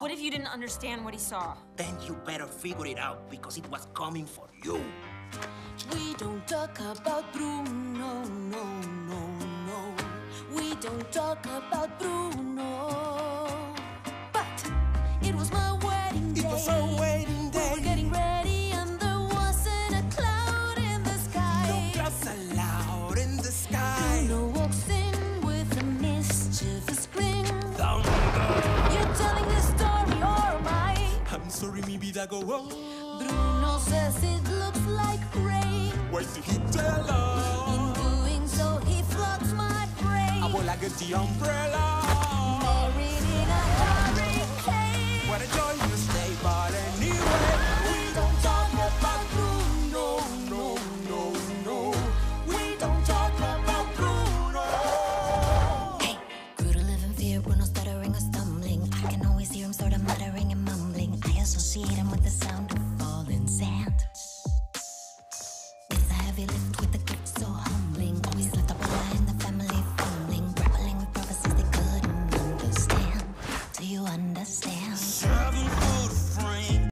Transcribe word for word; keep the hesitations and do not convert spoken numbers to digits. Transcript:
What if you didn't understand what he saw? Then you better figure it out because it was coming for you. We don't talk about Bruno, no, no, no. We don't talk about Bruno. But it was my wedding day. It was our wedding day. We were getting ready and there wasn't a cloud in the sky. No clouds allowed in the sky. Bruno walks in with a mischievous grin. Thunder. You're telling this story or am I? I'm sorry, mi vida go on. Bruno says it looks like rain. Why did he tell us? In doing so, he floods my brain. I will like the umbrella. Married in a hurricane. What a joyous day, but anyway, We don't talk about Bruno, no, no, no. we don't talk about Bruno. Hey, grew to live in fear, Bruno stuttering or stumbling. I can always hear him sort of muttering and mumbling. I associate him with the sound of